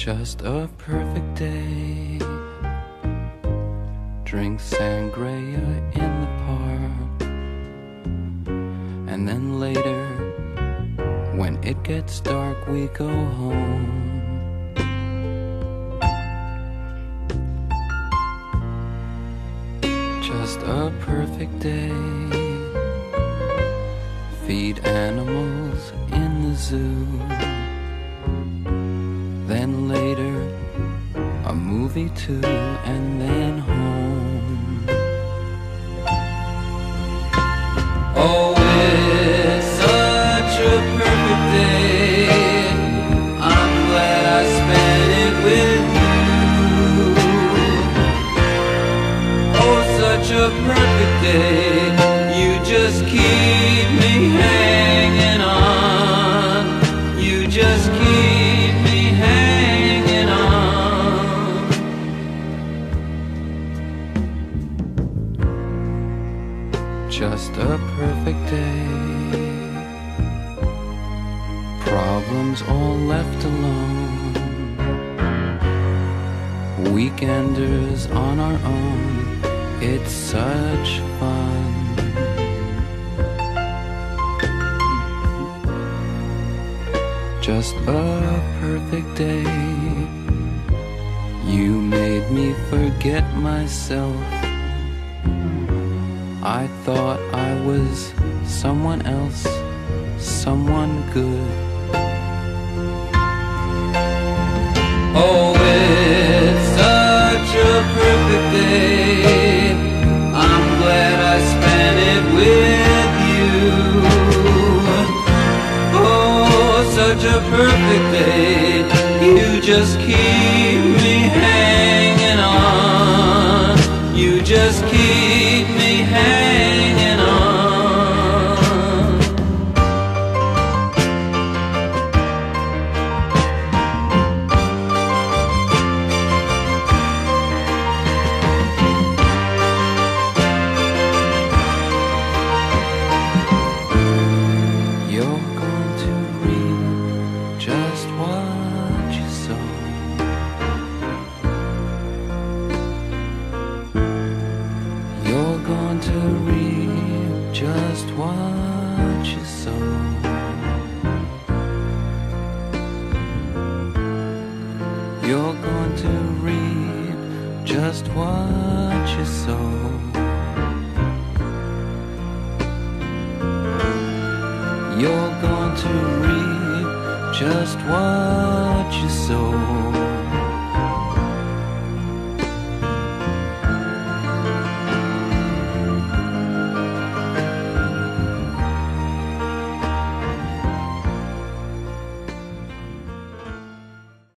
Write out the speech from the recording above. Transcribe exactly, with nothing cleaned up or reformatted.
Just a perfect day. Drink sangria in the park, and then later, when it gets dark, we go home. Just a perfect day. Feed animals in the zoo. Then later, a movie too, and then home. Oh, it's such a perfect day. I'm glad I spent it with you. Oh, such a perfect day. You just keep me hanging on. You just keep me hanging on. Just a perfect day. Problems all left alone. Weekenders on our own. It's such fun. Just a perfect day. You made me forget myself. I thought I was someone else, someone good. Oh, it's such a perfect day. I'm glad I spent it with you. Oh, such a perfect day. You just keep me hanging on. You just keep me hanging on. You're going to reap just what you sow. You're going to reap just what you sow. You're going to reap just what you sow. You're going to reap just what you sow.